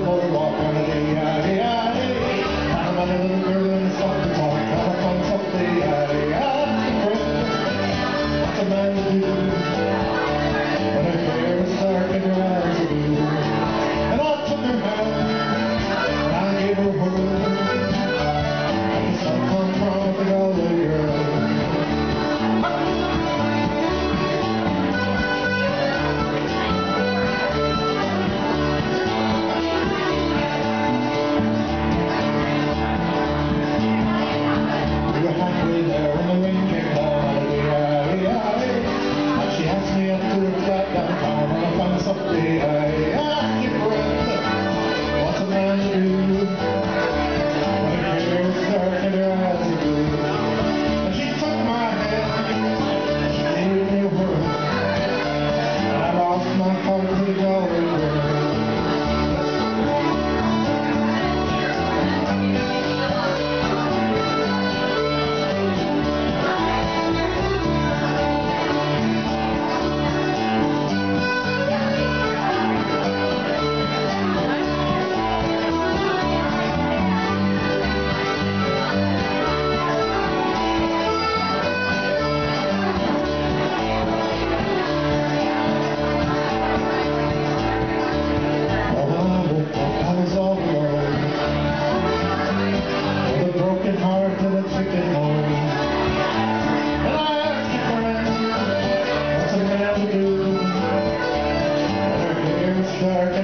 boardwalk on a day, I'm a little girl in a soft talk, have a fun someday, what's a man to do when her hair is dark and her eyes are blue? And I took her hand and I gave her a word, and the sun come from the Galway girl. Halfway there when the rain came down, and she asked me up to her flat downtown on a fine someday. I keep friend, what's a man to do when her hair is dark and her eyes are blue? And she took my hand, she gave me a word, and I lost my heart to the Galway girl. Dark